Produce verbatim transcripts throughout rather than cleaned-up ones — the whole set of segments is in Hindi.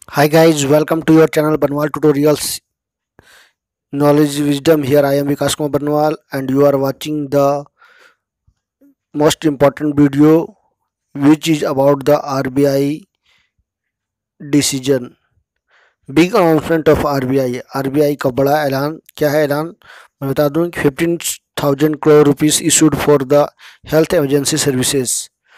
Hi guys, welcome to your channel Banwal Tutorials Knowledge Wisdom. Here I am Vikas Kumar Banwal and you are watching the most important video which is about the R B I decision. Big announcement of R B I. R B I का बड़ा ऐलान। क्या है ऐलान? मैं बता दूं कि fifteen thousand crore rupees issued for the health emergency services.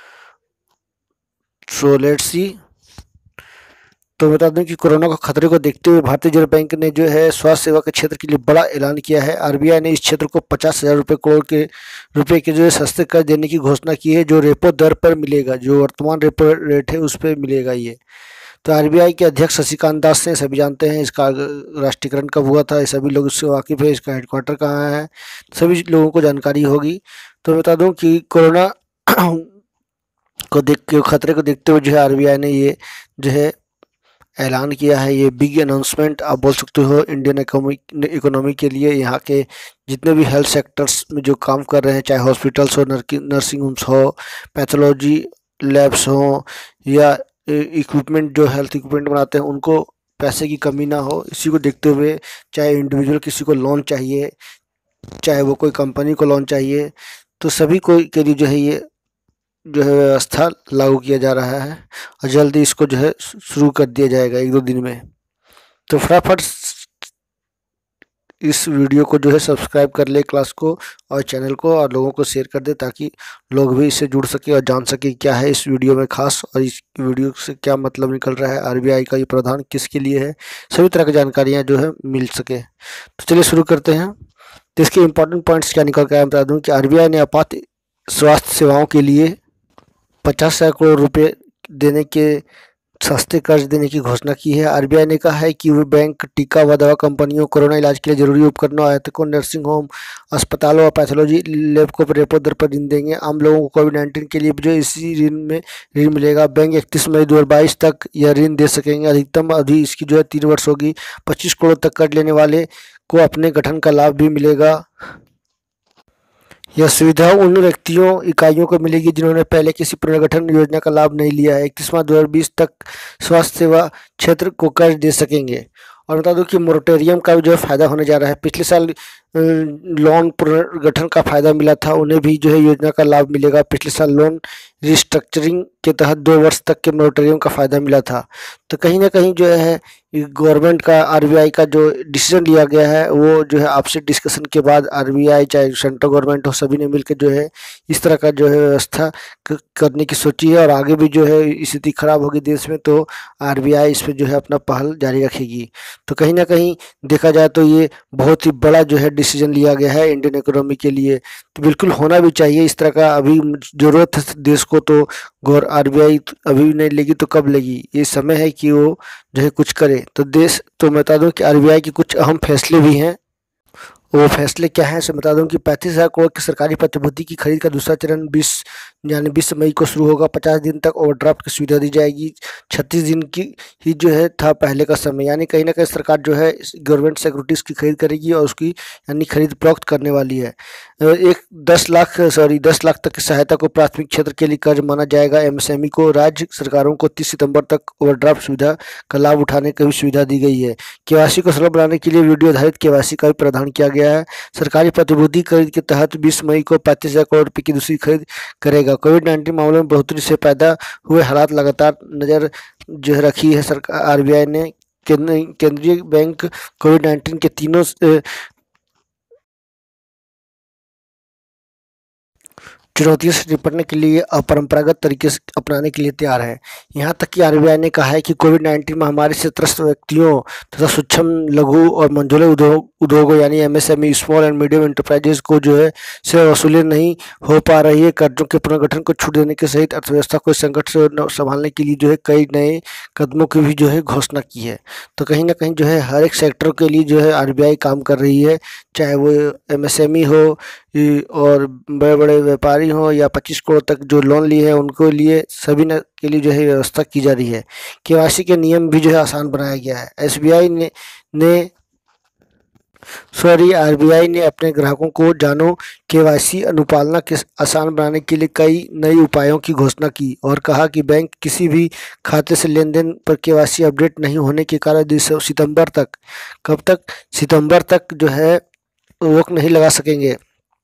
So let's see. तो बता दूं कि कोरोना के खतरे को देखते हुए भारतीय रिजर्व बैंक ने जो है स्वास्थ्य सेवा के क्षेत्र के लिए बड़ा ऐलान किया है। आरबीआई ने इस क्षेत्र को पचास हजार रुपये करोड़ के रुपए के जो है सस्ते कर्ज देने की घोषणा की है, जो रेपो दर पर मिलेगा, जो वर्तमान रेपो रेट है उस पर मिलेगा ये। तो आरबीआई के अध्यक्ष शक्तिकांत दास ने, सभी जानते हैं इसका राष्ट्रीयकरण कब हुआ था, सभी लोग इससे वाकिफ है, इसका हेडक्वार्टर कहाँ है, सभी लोगों को जानकारी होगी। तो बता दूं कि कोरोना को देख के खतरे को देखते हुए जो है आरबीआई ने ये जो है ऐलान किया है। ये बिग अनाउंसमेंट आप बोल सकते हो इंडियन इकोनॉमी के लिए। यहाँ के जितने भी हेल्थ सेक्टर्स में जो काम कर रहे हैं, चाहे हॉस्पिटल्स हो, नर्सिंग होम्स हो, पैथोलॉजी लैब्स हो या इक्विपमेंट जो हेल्थ इक्विपमेंट बनाते हैं, उनको पैसे की कमी ना हो, इसी को देखते हुए चाहे इंडिविजुअल किसी को लोन चाहिए, चाहे वो कोई कंपनी को लोन चाहिए, तो सभी को के लिए जो है ये जो है व्यवस्था लागू किया जा रहा है और जल्दी इसको जो है शुरू कर दिया जाएगा एक दो दिन में। तो फटाफट इस वीडियो को जो है सब्सक्राइब कर ले क्लास को और चैनल को, और लोगों को शेयर कर दे ताकि लोग भी इससे जुड़ सके और जान सके क्या है इस वीडियो में खास, और इस वीडियो से क्या मतलब निकल रहा है, आरबीआई का ये प्रावधान किसके लिए है, सभी तरह की जानकारियाँ जो है मिल सके। तो चलिए शुरू करते हैं। तो इसके इम्पोर्टेंट पॉइंट्स क्या निकल कर आए बता दूँ कि आरबीआई ने आपात स्वास्थ्य सेवाओं के लिए पचास हजार करोड़ रुपए देने के सस्ते कर्ज देने की घोषणा की है। आरबीआई ने कहा है कि वे बैंक, टीका व दवा कंपनियों, कोरोना इलाज के लिए जरूरी उपकरणों, आयातकों, नर्सिंग होम, अस्पतालों और पैथोलॉजी लैब को रेपो दर पर ऋण देंगे। आम लोगों को कोविड नाइन्टीन के लिए जो इसी ऋण में ऋण मिलेगा। बैंक इकतीस मई दो हजार बाईस तक यह ऋण दे सकेंगे। अधिकतम अवधि इसकी जो है तीन वर्ष होगी। पच्चीस करोड़ तक कर्ज लेने वाले को अपने गठन का लाभ भी मिलेगा। यह सुविधा उन व्यक्तियों, इकाइयों को मिलेगी जिन्होंने पहले किसी पुनर्गठन योजना का लाभ नहीं लिया है। इकतीस मार्च दो हजार बीस तक स्वास्थ्य सेवा क्षेत्र को कर्ज दे सकेंगे। और बता दूं कि मोरेटोरियम का भी जो है फायदा होने जा रहा है। पिछले साल लोन पुनर्गठन का फायदा मिला था, उन्हें भी जो है योजना का लाभ मिलेगा। पिछले साल लोन रिस्ट्रक्चरिंग के तहत दो वर्ष तक के मोरेटोरियम का फायदा मिला था। तो कहीं ना कहीं जो है गवर्नमेंट का, आरबीआई का जो डिसीजन लिया गया है वो जो है आपसे डिस्कशन के बाद आरबीआई चाहे सेंट्रल गवर्नमेंट हो, सभी ने मिलकर जो है इस तरह का जो है व्यवस्था करने की सोची है। और आगे भी जो है स्थिति खराब होगी देश में तो आरबीआई इस पर जो है अपना पहल जारी रखेगी। तो कहीं ना कहीं देखा जाए तो ये बहुत ही बड़ा जो है डिसीजन लिया गया है इंडियन इकोनॉमी के लिए। तो बिल्कुल होना भी चाहिए इस तरह का। अभी जरूरत है देश को, तो गौर आरबीआई अभी नहीं लेगी तो कब लेगी? ये समय है कि वो जो है कुछ करे। तो देश तो मैं बता दूं कि आरबीआई के कुछ अहम फैसले भी हैं। वो फैसले क्या हैं सो बता दूं कि पैंतीस हजार करोड़ की सरकारी प्रतिभूति की खरीद का दूसरा चरण बीस यानी बीस मई को शुरू होगा। पचास दिन तक ओवरड्राफ्ट की सुविधा दी जाएगी। छत्तीस दिन की ही जो है था पहले का समय, यानी कहीं ना कहीं सरकार जो है गवर्नमेंट सिक्योरिटीज़ की खरीद करेगी और उसकी यानी खरीद फरोख्त करने वाली है। एक दस लाख सॉरी दस लाख तक की सहायता को प्राथमिक क्षेत्र के लिए कर्ज माना जाएगा। एमएसएमई को, राज्य सरकारों को तीस सितंबर तक ओवरड्राफ्ट सुविधा का लाभ उठाने की भी सुविधा दी गई है। केवाईसी को सरल बनाने के लिए वीडियो आधारित केवाईसी का भी प्रावधान किया गया है। सरकारी प्रतिभूति खरीद के तहत बीस मई को पैंतीस हजार करोड़ रुपए की दूसरी खरीद करेगा। कोविड नाइन्टीन मामलों में बढ़ोतरी से पैदा हुए हालात लगातार नजर जो है रखी है सरकार आरबीआई ने। केंद्रीय बैंक कोविड नाइन्टीन के तीनों चुनौतियों से निपटने के लिए अपरंपरागत तरीके से अपनाने के लिए तैयार है। यहाँ तक कि आरबीआई ने कहा है कि कोविड नाइन्टीन महामारी से त्रस्त व्यक्तियों तथा सूक्ष्म, लघु और मंझोले उद्योग उद्योगों यानी MSME, small and medium enterprises को जो है से वसूली नहीं हो पा रही है। कर्जों के पुनर्गठन को छूट देने के सहित अर्थव्यवस्था को संकट से संभालने के लिए जो है कई नए कदमों की भी जो है घोषणा की है। तो कहीं ना कहीं जो है हर एक सेक्टर के लिए जो है आरबीआई काम कर रही है, चाहे वो एमएसएमई हो और बड़े बड़े व्यापारी हों या पच्चीस करोड़ तक जो लोन लिए हैं उनको लिए, सभी ने के लिए जो है व्यवस्था की जा रही है। केवाईसी के नियम भी जो है आसान बनाया गया है। एसबीआई ने ने सॉरी आरबीआई ने अपने ग्राहकों को जानो केवाईसी अनुपालना के आसान बनाने के लिए कई नए उपायों की घोषणा की और कहा कि बैंक किसी भी खाते से लेन-देन पर केवाईसी अपडेट नहीं होने के कारण दिस- सितंबर तक कब तक सितंबर तक जो है रोक नहीं लगा सकेंगे।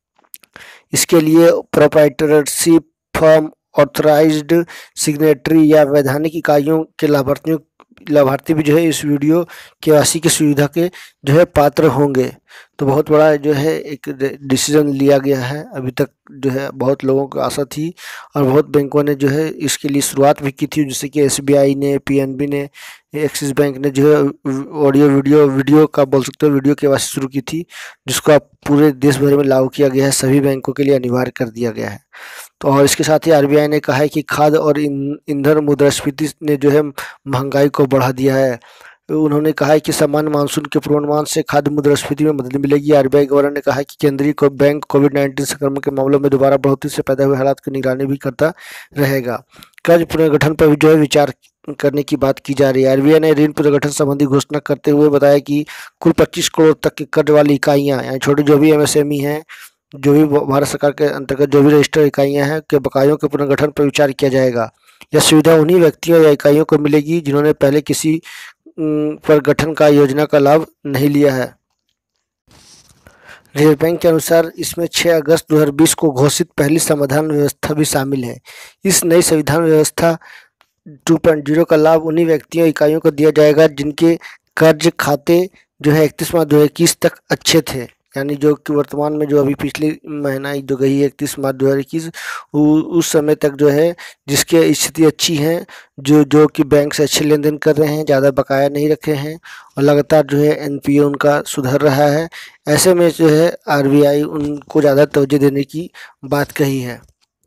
इसके लिए प्रोप्राइटरशिप फर्म, ऑथराइज्ड सिग्नेटरी या वैधानिक इकाइयों के लाभार्थियों लाभार्थी भी जो है इस वीडियो केवाईसी की सुविधा के जो है पात्र होंगे। तो बहुत बड़ा जो है एक डिसीजन लिया गया है। अभी तक जो है बहुत लोगों को आशा थी और बहुत बैंकों ने जो है इसके लिए शुरुआत भी की थी, जैसे कि एसबीआई ने, पीएनबी ने, एक्सिस बैंक ने जो है ऑडियो वीडियो वीडियो का बोल सकते हो वीडियो केवाईसी शुरू की थी, जिसको अब पूरे देश भर में लागू किया गया है, सभी बैंकों के लिए अनिवार्य कर दिया गया है। तो और इसके साथ ही आरबीआई ने कहा है कि खाद्य और इन- ईंधन मुद्रास्फीति ने जो है महंगाई को बढ़ा दिया है। उन्होंने कहा है कि सामान्य मानसून के पूर्वानुमान से खाद्य मुद्रास्फीति में मदद मिलेगी। आरबीआई गवर्नर ने कहा है कि केंद्रीय को बैंक कोविड नाइन्टीन संक्रमण के मामलों में दोबारा बढ़ोतरी से पैदा हुए हालात की निगरानी भी करता रहेगा। कर्ज पुनर्गठन पर भी जो है विचार करने की बात की जा रही है। आरबीआई ने ऋण पुनर्गठन संबंधी घोषणा करते हुए बताया कि कुल पच्चीस करोड़ तक के कर्ज वाली इकाइयां, यानी छोटी जो भी एमएसएमई हैं, जो भी भारत सरकार के अंतर्गत जो भी रजिस्टर्ड इकाइयां हैं के बकायों के पुनर्गठन पर विचार किया जाएगा। यह सुविधा उन्हीं व्यक्तियों या इकाइयों को मिलेगी जिन्होंने पहले किसी अम, पर गठन का योजना का लाभ नहीं लिया है। रिजर्व बैंक के अनुसार इसमें छह अगस्त दो हज़ार बीस को घोषित पहली समाधान व्यवस्था भी शामिल है। इस नई संविधान व्यवस्था टू पॉइंट ज़ीरो का लाभ उन्हीं व्यक्तियों इकाइयों को दिया जाएगा जिनके कर्ज खाते जो है इकतीस मार्च दो हज़ार इक्कीस तक अच्छे थे, यानी जो कि वर्तमान में जो अभी पिछली महीना जो गई है इकतीस मार्च दो हज़ार इक्कीस, उस समय तक जो है जिसके स्थिति अच्छी है, जो जो कि बैंक से अच्छे लेन देन कर रहे हैं, ज़्यादा बकाया नहीं रखे हैं और लगातार जो है एनपीए उनका सुधर रहा है, ऐसे में जो है आरबीआई उनको ज़्यादा तवज्जो देने की बात कही है।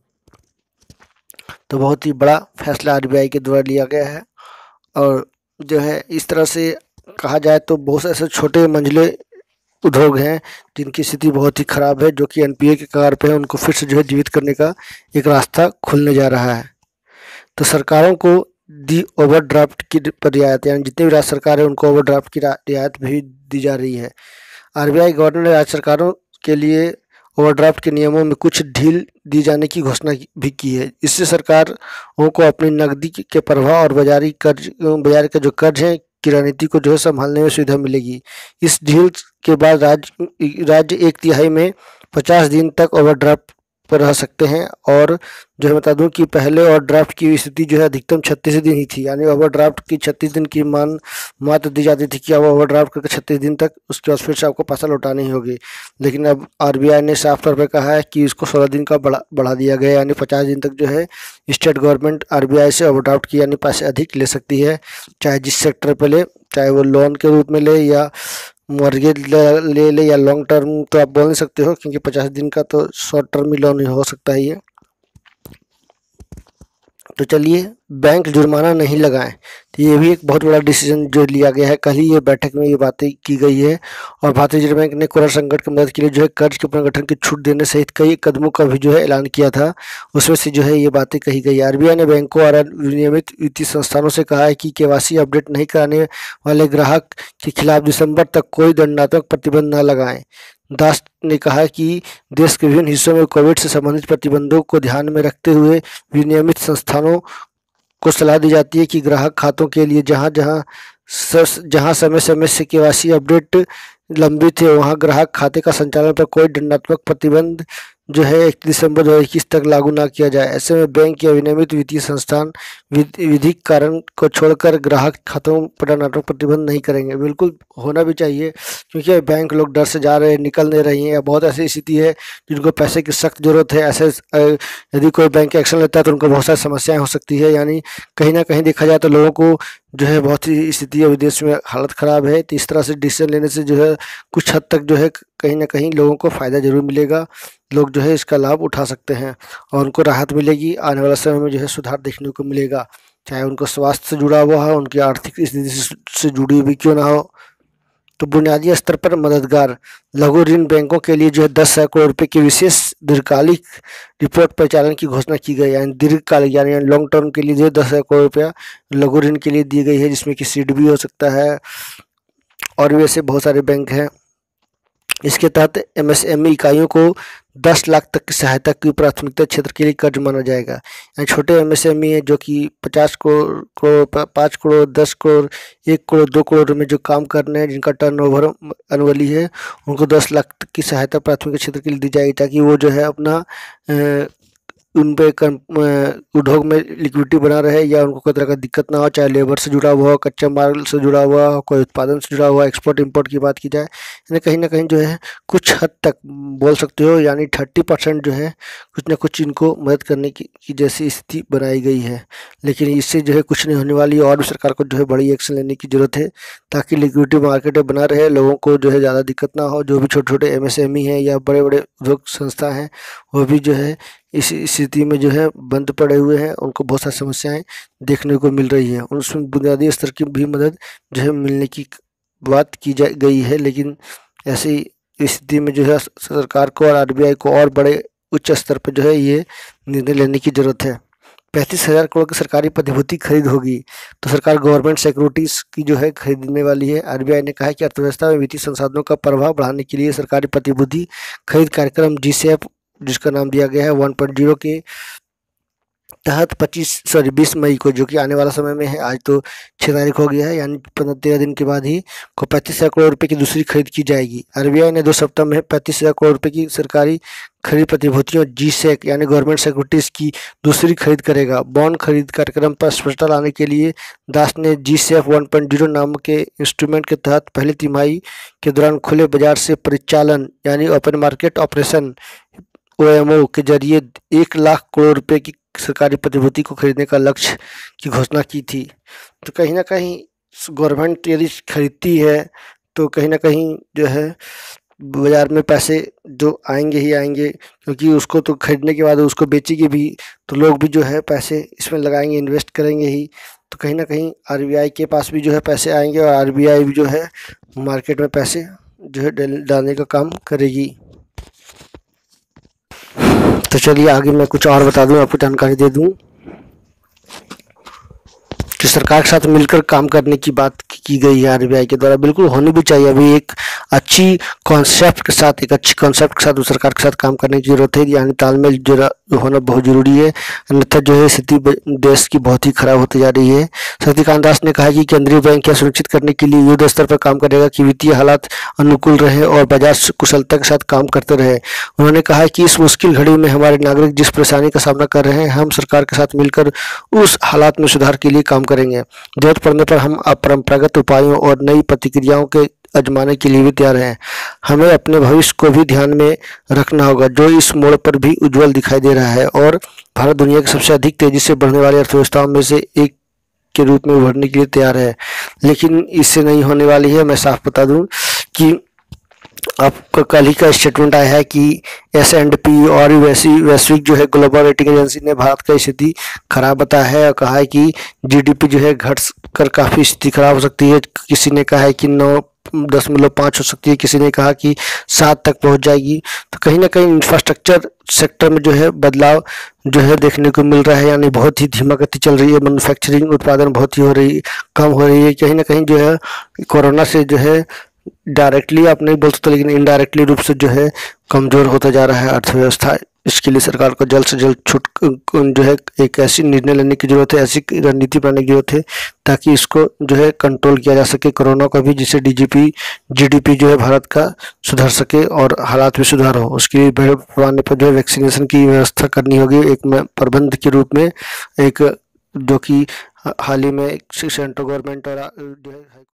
तो बहुत ही बड़ा फैसला आरबीआई के द्वारा लिया गया है। और जो है इस तरह से कहा जाए तो बहुत से ऐसे छोटे मंझले उद्योग हैं जिनकी स्थिति बहुत ही खराब है, जो कि एनपीए के कगार पे है, उनको फिर से जो है जीवित करने का एक रास्ता खुलने जा रहा है। तो सरकारों को दी ओवरड्राफ्ट की रियायत, यानी जितनी भी राज्य सरकार है उनको ओवरड्राफ्ट की रियायत भी दी जा रही है। आरबीआई गवर्नर ने राज्य सरकारों के लिए ओवरड्राफ्ट के नियमों में कुछ ढील दी जाने की घोषणा भी की है। इससे सरकारों को अपनी नकदी के प्रवाह और बाजारी कर्ज बाजार का जो कर्ज है की रणनीति को जो है संभालने में सुविधा मिलेगी। इस ढील के बाद राज्य राज्य एक तिहाई में पचास दिन तक ओवरड्राफ्ट पर रह सकते हैं। और जो है बता दूं कि पहले ओवरड्राफ्ट की स्थिति जो है अधिकतम छत्तीस दिन ही थी, यानी ओवरड्राफ्ट की छत्तीस दिन की मान मात्र दी जाती थी कि अब ओवरड्राफ्ट करके छत्तीस दिन तक उसके बाद फिर से आपको पैसा लौटानी होगी। लेकिन अब आरबीआई ने साफ तौर पर कहा है कि इसको सोलह दिन का बढ़ा बढ़ा दिया गया, यानी पचास दिन तक जो है स्टेट गवर्नमेंट आरबीआई से ओवरड्राफ्ट की यानी पैसे अधिक ले सकती है, चाहे जिस सेक्टर पर ले, चाहे वो लोन के रूप में ले या मॉर्गेज ले, ले ले या लॉन्ग टर्म। तो आप बोल नहीं सकते हो क्योंकि पचास दिन का तो शॉर्ट टर्म ही लोन हो सकता है ये। तो चलिए बैंक जुर्माना नहीं लगाएं, तो ये भी एक बहुत बड़ा डिसीजन जो लिया गया है। कल ही ये बैठक में ये बातें की गई है और भारतीय रिजर्व बैंक ने कोरोना संकट की मदद के लिए जो है कर्ज के पुनर्गठन की छूट देने सहित कई कदमों का भी जो है ऐलान किया था, उसमें से जो है ये बातें कही गई। आरबीआई ने बैंकों और विनियमित वित्तीय संस्थानों से कहा है कि केवाईसी अपडेट नहीं कराने वाले ग्राहक के खिलाफ दिसंबर तक कोई दंडात्मक प्रतिबंध न लगाएं। दास ने कहा कि देश के विभिन्न हिस्सों में कोविड से संबंधित प्रतिबंधों को ध्यान में रखते हुए विनियमित संस्थानों को सलाह दी जाती है कि ग्राहक खातों के लिए जहां जहां जहां समय समय से केवाईसी अपडेट लंबित है वहां ग्राहक खाते का संचालन पर कोई दंडात्मक प्रतिबंध जो है इकतीस दिसंबर दो हज़ार इक्कीस तक लागू ना किया जाए। ऐसे में बैंक या विनियमित वित्तीय संस्थान विधिक कारण को छोड़कर ग्राहक खातों पर दंडात्मक प्रतिबंध नहीं करेंगे। बिल्कुल होना भी चाहिए क्योंकि बैंक लोग डर से जा रहे हैं, निकल नहीं रही हैं, या बहुत ऐसी स्थिति है जिनको पैसे की सख्त जरूरत है। ऐसे यदि कोई बैंक एक्शन लेता है तो उनको बहुत सारी समस्याएं हो सकती है, यानी कहीं ना कहीं देखा जाए तो लोगों को जो है बहुत ही स्थिति है विदेश में हालत ख़राब है। तो इस तरह से डिसीजन लेने से जो है कुछ हद तक जो है कहीं ना कहीं लोगों को फ़ायदा ज़रूर मिलेगा, लोग जो है इसका लाभ उठा सकते हैं और उनको राहत मिलेगी। आने वाले समय में जो है सुधार देखने को मिलेगा, चाहे उनको स्वास्थ्य से जुड़ा हुआ हो, उनकी आर्थिक स्थिति से जुड़ी हुई क्यों ना हो। तो बुनियादी स्तर पर मददगार लघु ऋण बैंकों के लिए जो है दस हजार करोड़ रुपए की विशेष दीर्घकालिक रिपोर्ट परिचालन की घोषणा की गई, यानी दीर्घकालिक यानी लॉन्ग टर्म के लिए जो है दस हजार करोड़ रुपया लघु ऋण के लिए दी गई है, जिसमें कि सीड भी हो सकता है और भी ऐसे बहुत सारे बैंक हैं इसके तहत एमएसएमई इकाइयों को दस लाख तक की सहायता की प्राथमिकता क्षेत्र के लिए कर्ज माना जाएगा। यानी छोटे एमएसएमई है जो कि पचास करोड़ करोड़ पाँच करोड़ दस करोड़ एक करोड़ दो करोड़ में जो काम करने हैं, जिनका टर्नओवर अनुअली है, उनको दस लाख तक की सहायता प्राथमिक क्षेत्र के लिए दी जाएगी, ताकि वो जो है अपना उन पे उद्योग में लिक्विडिटी बना रहे या उनको कोई तरह का दिक्कत ना हो, चाहे लेबर से जुड़ा हुआ हो, कच्चे माल से जुड़ा हुआ हो, कोई उत्पादन से जुड़ा हुआ, एक्सपोर्ट इंपोर्ट की बात की जाए, यानी कहीं ना कहीं जो है कुछ हद तक बोल सकते हो, यानी थर्टी परसेंट जो है कुछ ना कुछ इनको मदद करने की, की जैसी स्थिति बनाई गई है। लेकिन इससे जो है कुछ नहीं होने वाली, और भी सरकार को जो है बड़ी एक्शन लेने की जरूरत है, ताकि लिक्विडिटी मार्केट बना रहे, लोगों को जो है ज़्यादा दिक्कत ना हो। जो भी छोटे छोटे एमएसएमई हैं या बड़े बड़े उद्योग संस्था हैं, वो भी जो है इस स्थिति में जो है बंद पड़े हुए हैं, उनको बहुत सारी समस्याएं देखने को मिल रही है। उसमें बुनियादी स्तर की भी मदद जो है मिलने की बात की जा गई है, लेकिन ऐसी स्थिति में जो है सरकार को और आरबीआई को और बड़े उच्च स्तर पर जो है ये निर्णय लेने की जरूरत है। पैंतीस हजार करोड़ की सरकारी प्रतिभूति खरीद होगी, तो सरकार गवर्नमेंट सिक्योरिटीज की जो है खरीदने वाली है। आरबीआई ने कहा है कि अर्थव्यवस्था में वित्तीय संसाधनों का प्रभाव बढ़ाने के लिए सरकारी प्रतिभूति खरीद कार्यक्रम जीसेफ, जिसका नाम दिया गया है वन पॉइंट ज़ीरो के तहत पच्चीस सॉरी बीस मई को, जो कि आने वाला समय में है, आज तो छः तारीख हो गया है, यानी पंद्रह तेरह दिन के बाद ही को पैंतीस हजार करोड़ रुपए की दूसरी खरीद की जाएगी। आरबीआई ने दो सप्ताह में पैंतीस हजार करोड़ रुपए की सरकारी खरीद प्रतिभूतियों जीसेक यानी गवर्नमेंट सिक्योरिटीज की दूसरी खरीद करेगा। बॉन्ड खरीद कार्यक्रम पर स्पष्टता लाने के लिए दास ने जीसेफ वन पॉइंट ज़ीरो नामक के इंस्ट्रूमेंट के तहत पहली तिमाही के दौरान खुले बाजार से परिचालन यानी ओपन मार्केट ऑपरेशन ओएमओ के जरिए एक लाख करोड़ रुपए की सरकारी प्रतिभूति को खरीदने का लक्ष्य की घोषणा की थी। तो कहीं ना कहीं गवर्नमेंट यदि खरीदती है तो कहीं ना कहीं जो है बाजार में पैसे जो आएंगे ही आएंगे, क्योंकि उसको तो खरीदने के बाद उसको बेचेगी भी, तो लोग भी जो है पैसे इसमें लगाएंगे, इन्वेस्ट करेंगे ही। तो कहीं ना कहीं आरबीआई के पास भी जो है पैसे आएंगे और आरबीआई भी जो है मार्केट में पैसे जो है डालने का काम करेगी। तो चलिए आगे मैं कुछ और बता दूं, आपको जानकारी दे दूं कि सरकार के साथ मिलकर काम करने की बात की गई है आरबीआई के द्वारा। बिल्कुल होनी भी चाहिए। अभी एक अच्छी कॉन्सेप्ट के साथ एक अच्छी कॉन्सेप्ट के साथ सरकार के साथ काम करने की जरूरत है, यानी तालमेल जो होना बहुत जरूरी है, अन्यथा जो है स्थिति देश की बहुत ही खराब होती जा रही है। शक्तिकांत दास ने कहा कि केंद्रीय बैंक यह सुनिश्चित करने के लिए युद्ध स्तर पर काम करेगा कि वित्तीय हालात अनुकूल रहे और बाजार कुशलता के साथ काम करते रहे। उन्होंने कहा कि इस मुश्किल घड़ी में हमारे नागरिक जिस परेशानी का सामना कर रहे हैं, हम सरकार के साथ मिलकर उस हालात में सुधार के लिए काम करेंगे। जरूरत पड़ने पर हम अपरंपरागत उपायों और नई प्रतिक्रियाओं के आजमाने के लिए भी तैयार हैं। हमें अपने भविष्य को भी ध्यान में रखना होगा, जो इस मोड़ पर भी उज्जवल दिखाई दे रहा है, और भारत दुनिया की सबसे अधिक तेजी से बढ़ने वाली अर्थव्यवस्थाओं में से एक के रूप में उभरने के लिए तैयार है। लेकिन इससे नहीं होने वाली है। मैं साफ बता दूं कि आपका कल ही का स्टेटमेंट आया है कि एस एंड पी और वैसी वैश्विक जो है ग्लोबल रेटिंग एजेंसी ने भारत का स्थिति खराब बताया है और कहा है कि जीडीपी जो है घट कर काफ़ी स्थिति खराब हो सकती है। किसी ने कहा है कि नौ दशमलव पाँच हो सकती है, किसी ने कहा कि सात तक पहुंच जाएगी। तो कहीं ना कहीं इंफ्रास्ट्रक्चर सेक्टर में जो है बदलाव जो है देखने को मिल रहा है, यानी बहुत ही धीमा गति चल रही है। मैन्युफैक्चरिंग उत्पादन बहुत ही हो रही कम हो रही है। कहीं ना कहीं जो है कोरोना से जो है डायरेक्टली आप नहीं बोल सकते, लेकिन इनडायरेक्टली रूप से जो है कमज़ोर होता जा रहा है अर्थव्यवस्था। इसके लिए सरकार को जल्द से जल्द छूट जो है एक ऐसी निर्णय लेने की जरूरत है, ऐसी रणनीति बनाने की जरूरत है ताकि इसको जो है कंट्रोल किया जा सके कोरोना का भी, जिससे डीजीपी जीडीपी जो है भारत का सुधर सके और हालात में सुधार हो। उसके लिए बड़े पैमाने पर जो है वैक्सीनेशन की व्यवस्था करनी होगी एक प्रबंध के रूप में, एक जो कि हाल ही में सेंट्रल गवर्नमेंट और जो है